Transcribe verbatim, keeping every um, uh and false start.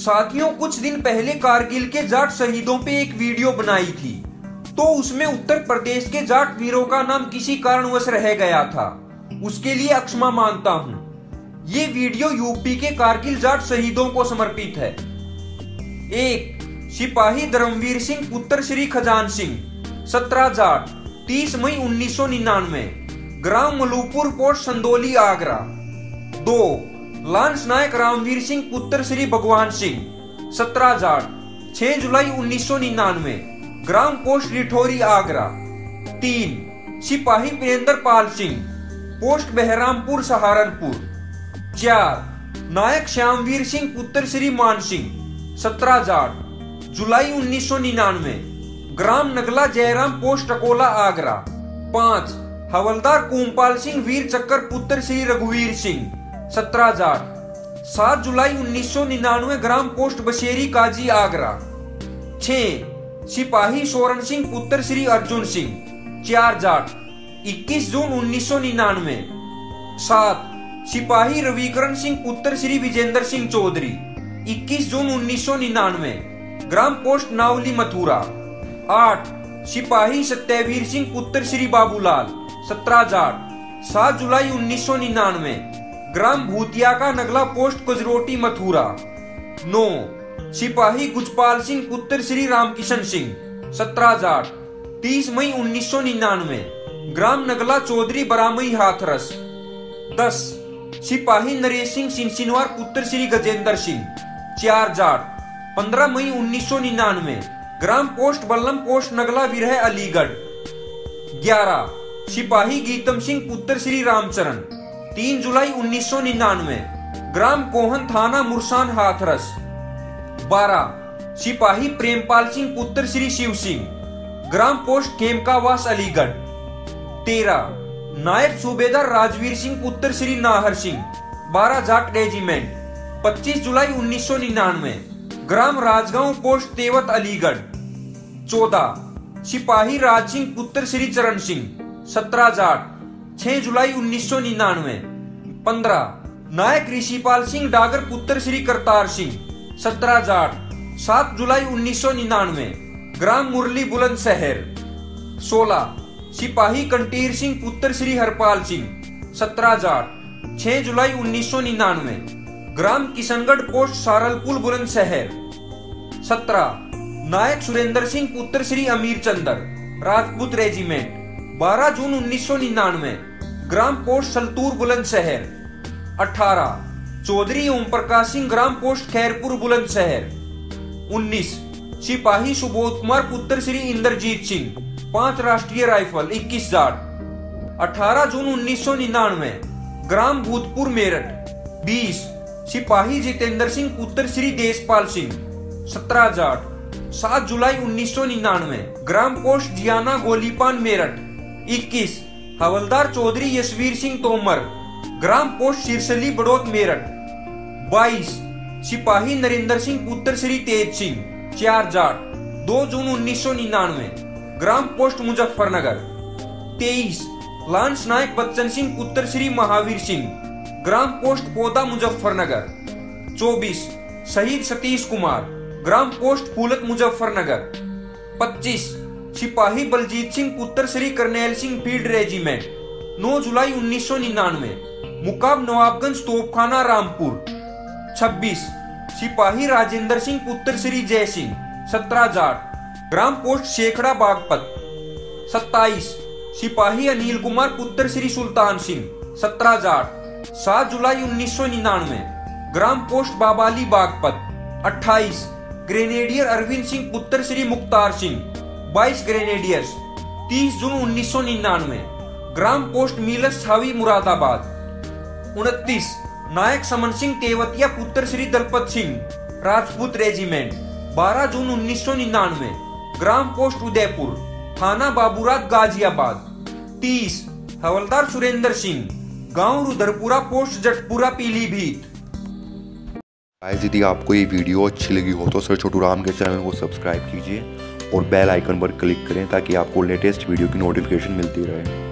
साथियों, कुछ दिन पहले कारगिल के जाट शहीदों पे एक वीडियो बनाई थी, तो उसमें उत्तर प्रदेश के जाट वीरों का नाम किसी कारणवश रह गया था। उसके लिए क्षमा मांगता हूँ। ये वीडियो यूपी के कारगिल जाट शहीदों को समर्पित है। एक, सिपाही धर्मवीर सिंह पुत्र श्री खजान सिंह, सत्रह जाट, तीस मई उन्नीस सौ निन्यानवे, ग्राम मलूपुर, पोस्ट संदोली, आगरा। दो, लांस नायक रामवीर सिंह पुत्र श्री भगवान सिंह, सत्रह जाट, छह जुलाई उन्नीस सौ निन्यानवे, ग्राम पोस्ट रिठौरी, आगरा। तीन, सिपाही वीरेंद्र पाल सिंह, पोस्ट बहरामपुर, सहारनपुर। चार, नायक श्यामवीर सिंह पुत्र श्री मान सिंह, सत्रह जाट, जुलाई उन्नीस सौ निन्यानवे, ग्राम नगला जयराम, पोस्ट अकोला, आगरा। पांच, हवलदार कुमपाल सिंह वीर चक्कर पुत्र श्री रघुवीर सिंह, सत्रह जाट, सात जुलाई उन्नीस सौ निन्यानवे, ग्राम पोस्ट बशेरी, काजी, आगरा। छह, सिपाही सोरन सिंह पुत्र श्री अर्जुन सिंह, चार जाट, इक्कीस जून उन्नीस सौ निन्यानवे। सात, सिपाही रविकरण सिंह पुत्र श्री विजेंद्र सिंह चौधरी, इक्कीस जून उन्नीस सौ निन्यानवे, ग्राम पोस्ट नावली, मथुरा। आठ, सिपाही सत्यवीर सिंह पुत्र श्री बाबूलाल, सत्रह जाट, सात जुलाई उन्नीस सौ निन्यानवे, ग्राम भूतिया का नगला, पोस्ट कजरोटी, मथुरा। नौ, सिपाही गुजपाल सिंह पुत्र श्री रामकिशन सिंह, सत्रह जाट, तीस मई उन्नीस सौ निन्यानवे, ग्राम नगला चौधरी, बरामई, हाथरस। दस, सिपाही नरेश सिंह सिंसिनवार पुत्र श्री गजेंद्र सिंह, चार जाट, पंद्रह मई उन्नीस सौ निन्यानवे, ग्राम पोस्ट बल्लम, पोस्ट नगला, विरह, अलीगढ़। ग्यारह, सिपाही गीतम सिंह पुत्र श्री रामचरण, तीन जुलाई उन्नीस सौ निन्यानवे, ग्राम कोहन, थाना मुरसान, हाथरस। बारह, सिपाही प्रेमपाल सिंह पुत्र श्री शिव सिंह, ग्राम पोस्ट खेमकावास, अलीगढ़। तेरह, नायक सूबेदार राजवीर सिंह पुत्र श्री नाहर सिंह, बारह जाट रेजिमेंट, पच्चीस जुलाई उन्नीस सौ निन्यानवे, ग्राम राजगांव, पोस्ट तेवत, अलीगढ़। चौदह, सिपाही राज सिंह पुत्र श्री चरण सिंह, सत्रह जाट, छह जुलाई उन्नीस सौ निन्यानवे। पंद्रह, नायक ऋषिपाल सिंह डागर पुत्र श्री करतार सिंह, सत्रह जाट, सात जुलाई उन्नीस सौ निन्यानवे, ग्राम मुरली, बुलंदशहर। सोलह, सिपाही कंटीर सिंह पुत्र श्री हरपाल सिंह, सत्रह जाट, छह जुलाई उन्नीस सौ निन्यानवे, ग्राम किशनगढ़, पोस्ट सारलपुर, बुलंदशहर। सत्रह, नायक सुरेंद्र सिंह पुत्र श्री अमीर चंदर, राजपूत रेजिमेंट, बारह जून उन्नीस सौ निन्यानवे, ग्राम पोस्ट सलतूर, बुलंदशहर। अठारह, चौधरी ओम प्रकाश सिंह, ग्राम पोस्ट खैरपुर, बुलंदशहर। उन्नीस, सिपाही सुबोध कुमार पुत्र श्री इंद्रजीत सिंह, पांच राष्ट्रीय राइफल, इक्कीस जाट, अठारह जून उन्नीस सौ निन्यानवे, ग्राम भूतपुर, मेरठ। बीस, सिपाही जितेंद्र सिंह पुत्र श्री देशपाल सिंह, सत्रह जाट, सात जुलाई उन्नीस सौ निन्यानवे, ग्राम पोस्ट जियाना, गोलीपान, मेरठ। इक्कीस, हवलदार चौधरी यशवीर सिंह तोमर, ग्राम पोस्ट सिरसली, बड़ौत, मेरठ। बाईस, सिपाही नरेंद्र सिंह पुत्र श्री तेज सिंह, चार जाट, दो जून उन्नीस सौ निन्यानवे, ग्राम पोस्ट मुजफ्फरनगर। तेईस, लांस नायक बच्चन सिंह पुत्र श्री महावीर सिंह, ग्राम पोस्ट पौदा, मुजफ्फरनगर। चौबीस, शहीद सतीश कुमार, ग्राम पोस्ट फूलत, मुजफ्फरनगर। पच्चीस, सिपाही बलजीत सिंह पुत्र श्री करनेल सिंह, फील्ड रेजिमेंट, नौ जुलाई उन्नीस सौ निन्यानवे, मुकाम नवाबगंज, तोपखाना, रामपुर। छब्बीस, सिपाही राजेंद्र सिंह पुत्र श्री जय सिंह, सत्रह जाट, ग्राम पोस्ट शेखड़ा, बागपत। सत्ताईस, सिपाही अनिल कुमार पुत्र श्री सुल्तान सिंह, सत्रह जाट, सात जुलाई उन्नीस सौ निन्यानवे, ग्राम पोस्ट बाबाली, बागपत। अट्ठाईस, ग्रेनेडियर अरविंद सिंह पुत्र श्री मुख्तार सिंह, बाईस ग्रेनेडियर्स, तीस जून उन्नीस सौ निन्यानवे, ग्राम पोस्ट मीलस, छावी, मुरादाबाद। उनतीस, नायक समन सिंह तेवतिया पुत्र श्री दलपत सिंह, राजपूत रेजिमेंट, बारह जून उन्नीस सौ निन्यानवे, ग्राम पोस्ट उदयपुर, थाना बाबूरात, गाजियाबाद। तीस, हवलदार सुरेंद्र सिंह, गांव रुद्रपुरा, पोस्ट जटपुरा, पीलीभीत। गाइस, यदि आपको ये वीडियो अच्छी लगी हो तो सर छोटू राम के चैनल को सब्सक्राइब कीजिए और बेल आइकन पर क्लिक करें ताकि आपको लेटेस्ट वीडियो की नोटिफिकेशन मिलती रहे।